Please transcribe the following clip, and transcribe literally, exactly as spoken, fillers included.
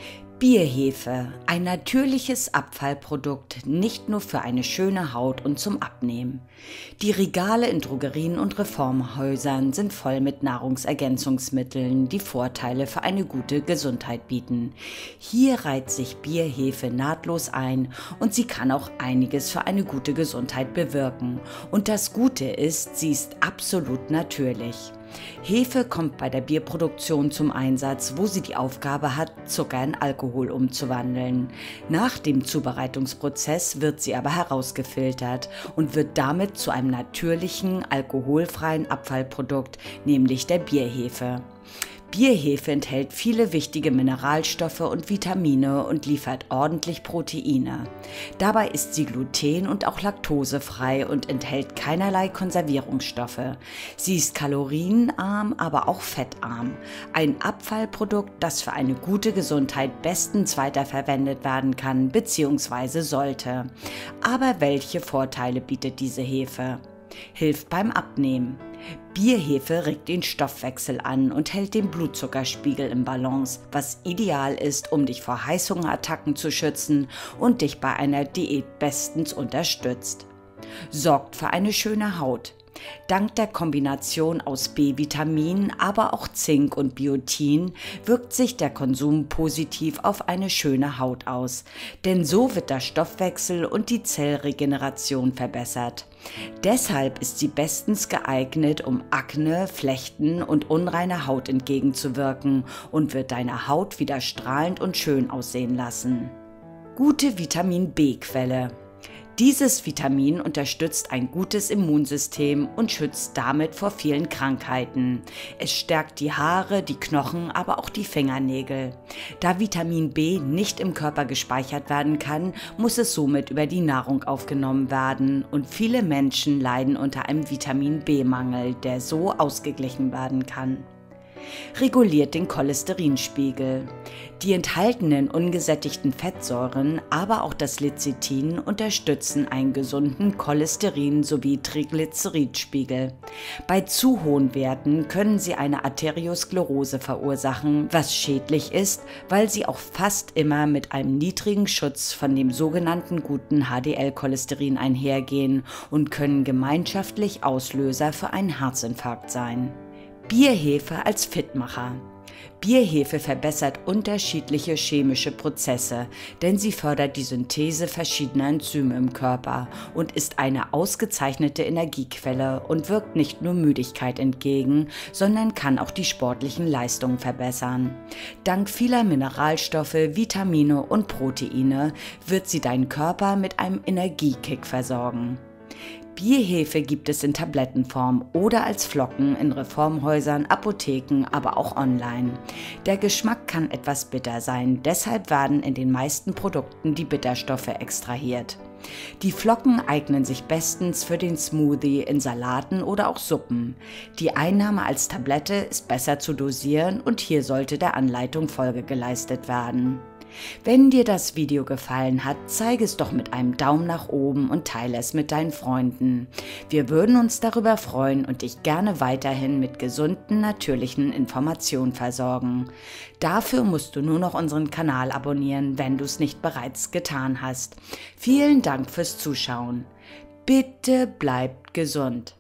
Bierhefe, ein natürliches Abfallprodukt, nicht nur für eine schöne Haut und zum Abnehmen. Die Regale in Drogerien und Reformhäusern sind voll mit Nahrungsergänzungsmitteln, die Vorteile für eine gute Gesundheit bieten. Hier reiht sich Bierhefe nahtlos ein und sie kann auch einiges für eine gute Gesundheit bewirken. Und das Gute ist, sie ist absolut natürlich. Hefe kommt bei der Bierproduktion zum Einsatz, wo sie die Aufgabe hat, Zucker in Alkohol umzuwandeln. Nach dem Zubereitungsprozess wird sie aber herausgefiltert und wird damit zu einem natürlichen, alkoholfreien Abfallprodukt, nämlich der Bierhefe. Bierhefe enthält viele wichtige Mineralstoffe und Vitamine und liefert ordentlich Proteine. Dabei ist sie gluten- und auch laktosefrei und enthält keinerlei Konservierungsstoffe. Sie ist kalorienarm, aber auch fettarm. Ein Abfallprodukt, das für eine gute Gesundheit bestens weiterverwendet werden kann bzw. sollte. Aber welche Vorteile bietet diese Hefe? Hilft beim Abnehmen. Bierhefe regt den Stoffwechsel an und hält den Blutzuckerspiegel im Balance, was ideal ist, um dich vor Heißhungerattacken zu schützen und dich bei einer Diät bestens unterstützt. Sorgt für eine schöne Haut. Dank der Kombination aus B-Vitaminen, aber auch Zink und Biotin wirkt sich der Konsum positiv auf eine schöne Haut aus, denn so wird der Stoffwechsel und die Zellregeneration verbessert. Deshalb ist sie bestens geeignet, um Akne, Flechten und unreiner Haut entgegenzuwirken und wird deine Haut wieder strahlend und schön aussehen lassen. Gute Vitamin-B-Quelle. Dieses Vitamin unterstützt ein gutes Immunsystem und schützt damit vor vielen Krankheiten. Es stärkt die Haare, die Knochen, aber auch die Fingernägel. Da Vitamin B nicht im Körper gespeichert werden kann, muss es somit über die Nahrung aufgenommen werden und viele Menschen leiden unter einem Vitamin B-Mangel, der so ausgeglichen werden kann. Reguliert den Cholesterinspiegel. Die enthaltenen ungesättigten Fettsäuren, aber auch das Lecithin unterstützen einen gesunden Cholesterin- sowie Triglyceridspiegel. Bei zu hohen Werten können sie eine Arteriosklerose verursachen, was schädlich ist, weil sie auch fast immer mit einem niedrigen Schutz von dem sogenannten guten H D L-Cholesterin einhergehen und können gemeinschaftlich Auslöser für einen Herzinfarkt sein. Bierhefe als Fitmacher. Bierhefe verbessert unterschiedliche chemische Prozesse, denn sie fördert die Synthese verschiedener Enzyme im Körper und ist eine ausgezeichnete Energiequelle und wirkt nicht nur Müdigkeit entgegen, sondern kann auch die sportlichen Leistungen verbessern. Dank vieler Mineralstoffe, Vitamine und Proteine wird sie deinen Körper mit einem Energiekick versorgen. Bierhefe gibt es in Tablettenform oder als Flocken in Reformhäusern, Apotheken, aber auch online. Der Geschmack kann etwas bitter sein, deshalb werden in den meisten Produkten die Bitterstoffe extrahiert. Die Flocken eignen sich bestens für den Smoothie in Salaten oder auch Suppen. Die Einnahme als Tablette ist besser zu dosieren und hier sollte der Anleitung Folge geleistet werden. Wenn dir das Video gefallen hat, zeige es doch mit einem Daumen nach oben und teile es mit deinen Freunden. Wir würden uns darüber freuen und dich gerne weiterhin mit gesunden, natürlichen Informationen versorgen. Dafür musst du nur noch unseren Kanal abonnieren, wenn du es nicht bereits getan hast. Vielen Dank fürs Zuschauen. Bitte bleibt gesund.